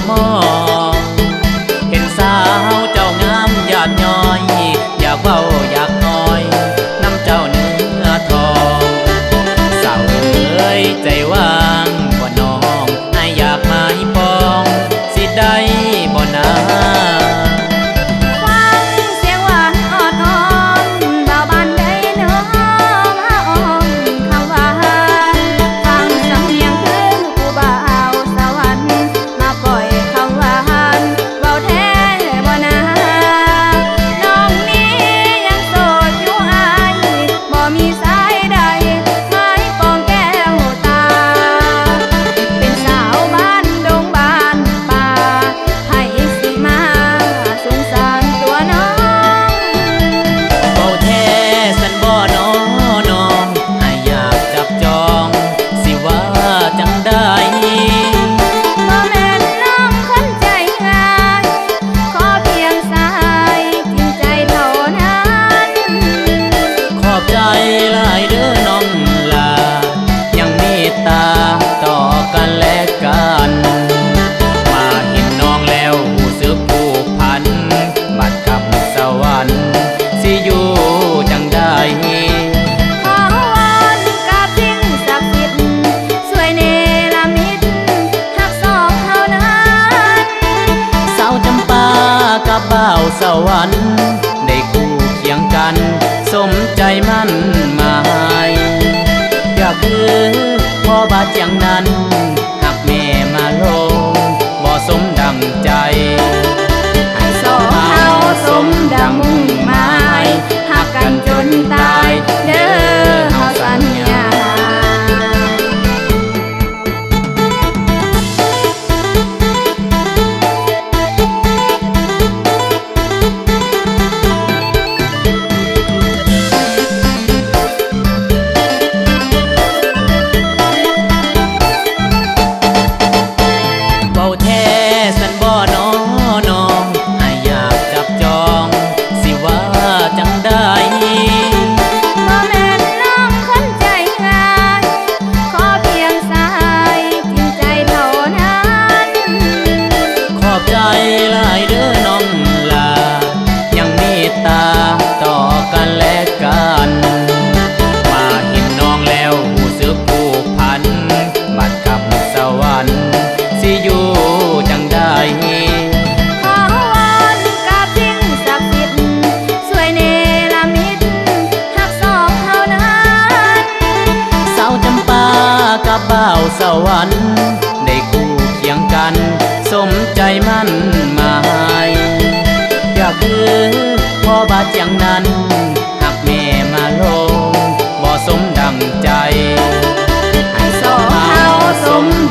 มองเห็นสาวเจ้างามหยาดย้อยอยากเว้าอยากน้อยน้ำเจ้าเนื้อทองสาวเอ๋ยใจว่างบ่น้องให้อยากมาให้ปองสิได้บ่นาบ่าวสวรรค์ได้คู่เคียงกันสมใจมั่นหมายอยากคือพ่อบาดอย่างนั้นหากแม่มาลงบ่สมดังใจให้สองเฮาสมดังมุ่งหมายหักกันจนตายเด้อเฮาสัญญาบ่าวสวรรค์ได้คู่เคียงกันสมใจมั่นหมายอยากคือพ่อบาดอย่างนั้นหากแม่มาลงบ่สมดังใจให้สองเฮาสม